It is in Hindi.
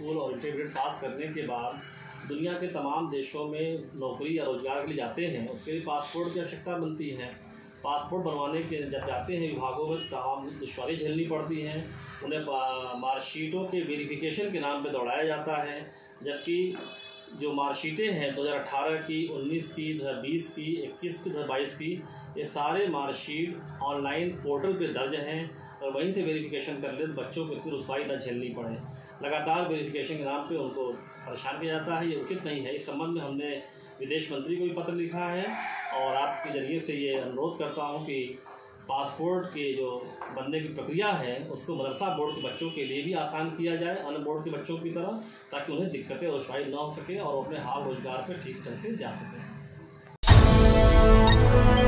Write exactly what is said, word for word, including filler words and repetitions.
स्कूल और इंटरमीडिएट पास करने के बाद दुनिया के तमाम देशों में नौकरी या रोज़गार के लिए जाते हैं, उसके लिए पासपोर्ट की आवश्यकता बनती है। पासपोर्ट बनवाने के जब जाते हैं विभागों में तमाम दुश्वारी झेलनी पड़ती हैं। उन्हें मार्कशीटों के वेरिफिकेशन के नाम पे दौड़ाया जाता है, जबकि जो मार्कशीटें हैं दो हज़ार अठारह की, उन्नीस की, दो हज़ार बीस की, इक्कीस की, दो हज़ार बाईस की, ये सारे मार्कशीट ऑनलाइन पोर्टल पे दर्ज हैं और वहीं से वेरिफिकेशन कर ले तो बच्चों को इतनी रुसवाई न झेलनी पड़े। लगातार वेरिफिकेशन के नाम पे उनको परेशान किया जाता है, ये उचित नहीं है। इस संबंध में हमने विदेश मंत्री को भी पत्र लिखा है और आपके ज़रिए से ये अनुरोध करता हूँ कि पासपोर्ट के जो बनने की प्रक्रिया है उसको मदरसा बोर्ड के बच्चों के लिए भी आसान किया जाए, अन्य बोर्ड के बच्चों की तरह, ताकि उन्हें दिक्कतें और रुसवाई न हो सके और अपने हाल रोज़गार पर ठीक ढंग से जा सकें।